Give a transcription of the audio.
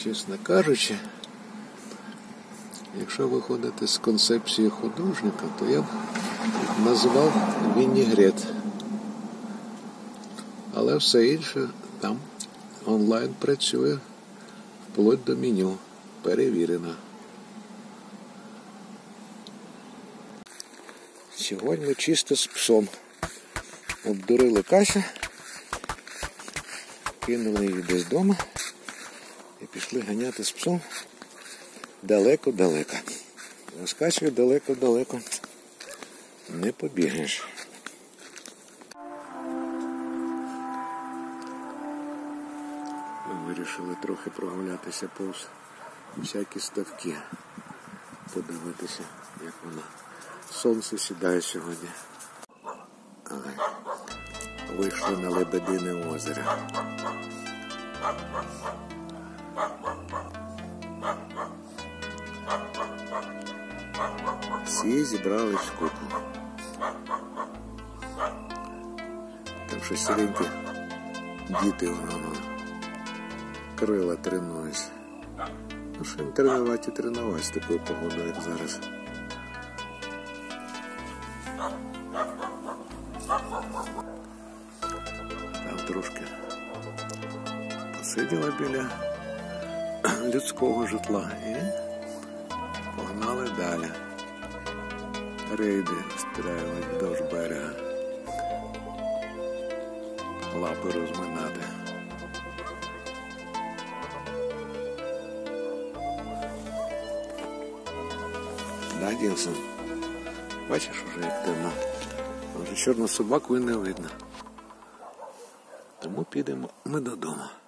Чесно кажучи, якщо виходити з концепції художника, то я б назвав вінігрет. Але все інше там онлайн працює вплоть до меню. Перевірено. Сьогодні ми чисто з псом. Обдурили Касю, кинули її десь вдома і пішли ганяти з псом далеко-далеко. А з Касею далеко-далеко не побігаєш. Ми вирішили трохи прогулятися повз всякі ставки, подивитися, як воно. Сонце сідає сьогодні. Вийшли на Лебедине озеро. Всі зібрались в купу. Там щось сіренькі діти воно крила тренують. Ну що їм тренувати і тренувати з такою погодою, як зараз. Там трошки посиділа біля людського житла і погнали далі. Рейди стріляють вдовж берега. Лапи розминати. Да, Дінсон? Бачиш уже, як темно. Вже чорну собаку і не видно. Тому підемо ми додому.